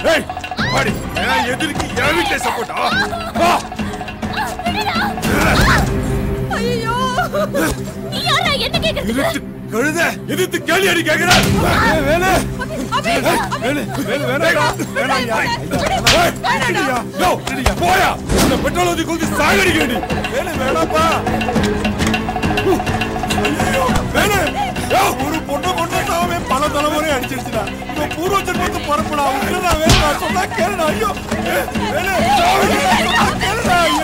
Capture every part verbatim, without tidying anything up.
ஏய் வாடி நான் எதிர்க்கு என் வீட்டை சப்போர்ட்டா வா ஐயோ நீ யாரா என்ன கேக்குற கழுத எதிர்த்து கேள்வி அடி கேக்குற வேணே வேணே வேணே வேணா வேணாயா வேணாயா யோ போயா இந்த பெட்ரோல் ஊத்தி குளிச்சு சாகடிக்கடி வேணே வேணாப்பா ஐயோ வேணே யோ ஒரு பொண்ணு பொண்ணாவே பல தலைமுறை அடிச்சிடுச்சுடா இந்த பூர்வ ஜென்மத்து பரப்படா உங்களா வேணா சொன்னா கேளுடா ஐயோ வேணே கேளுடா ஐயோ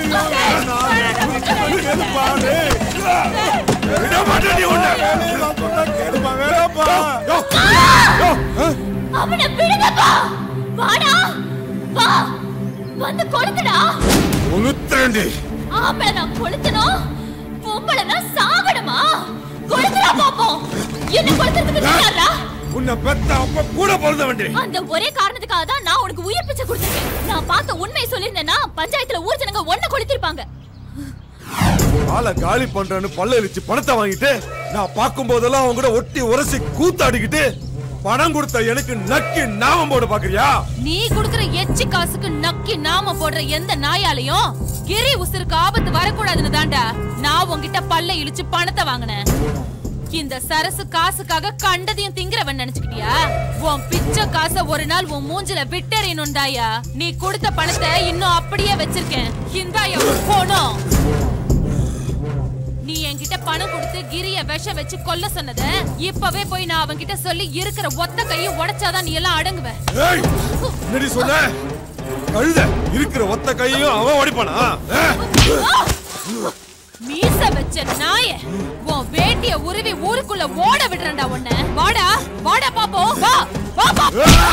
வேணா பாரு விட மாட்டேன் நீ ஒண்ணு வேணா சொன்னா கேளுமா வேணாப்பா யோ யோ அவனை விடுங்கப்பா வாடா வா வந்து கொளுத்துடா கொளுத்தேண்டி ஆம்பளை நான் கொளுத்தணும் பொம்பளை நான் சாகணுமா கொளுத்துடா பாப்போம் என்ன கொளுத்துறதுக்கு தயாரா உன்னை பெத்த அப்ப கூட பொழுத வேண்டி அந்த ஒரே காரணத்துக்காக தான் நான் உனக்கு உயிர் பிச்சை கொடுத்திருக்கேன் நான் பார்த்த உண்மையை சொல்லியிருந்தேன்னா பஞ்சாயத்துல ஊர் ஜனங்க ஒண்ணு கொளுத்திருப்பாங்க ஆளை காலி பண்றேன்னு பல்ல இழிச்சு பணத்தை வாங்கிட்டு நான் பார்க்கும் போதெல்லாம் அவங்க கூட ஒட்டி உரசி கூத்தாடிக்கிட்டு பணம் கொடுத்த எனக்கு நக்கி நாமம் போட பாக்குறியா நீ குடுக்குற எச்சி காசுக்கு நக்கி நாம போடுற எந்த நாயாலையும் கிரி உசுருக்கு ஆபத்து வரக்கூடாதுன்னு தாண்டா நான் உன்கிட்ட பல்ல இழிச்சு பணத்தை வாங்கினேன் இந்த சரசு காசுக்காக கண்டதையும் திங்கிறவன் நினைச்சுக்கிட்டியா உன் பிச்சை காசை ஒரு நாள் உன் மூஞ்சில விட்டறியணும்டாயா நீ கொடுத்த பணத்தை இன்னும் அப்படியே வச்சிருக்கேன் இந்தாயா போனோம் நீ என்கிட்ட பணம் கொடுத்து கிரிய விஷம் வச்சு கொல்ல சொன்னத இப்பவே போய் நான் அவன்கிட்ட சொல்லி இருக்கிற ஒத்த கையை உடைச்சாதான் நீ எல்லாம் அடங்குவ என்னடி சொன்ன கழுத இருக்கிற ஒத்த கையையும் அவன் ஓடிப்பானா மீச வச்ச நாய உன் வேட்டிய உருவி ஊருக்குள்ள ஓட விடுறேன்டா உன்னை வாடா வாடா பாப்போம் வா வா பா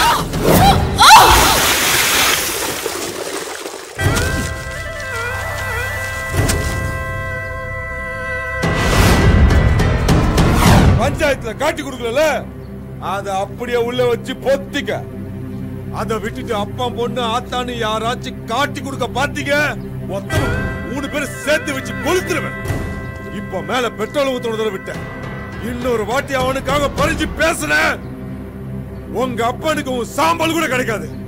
பஞ்சாயத்துல காட்டி கொடுக்கல அத அப்படியே உள்ள வச்சு பொத்திக்க அத விட்டுட்டு அப்பா பொண்ணு ஆத்தான்னு யாராச்சும் காட்டி கொடுக்க பாத்தீங்க மொத்தம் மூணு பேரும் சேர்த்து வச்சு கொளுத்துருவேன் இப்ப மேல பெட்ரோல் ஊத்துறத விட்ட இன்னொரு வாட்டி அவனுக்காக பறிஞ்சு பேசுன உங்க அப்பனுக்கு உன் சாம்பல் கூட கிடைக்காது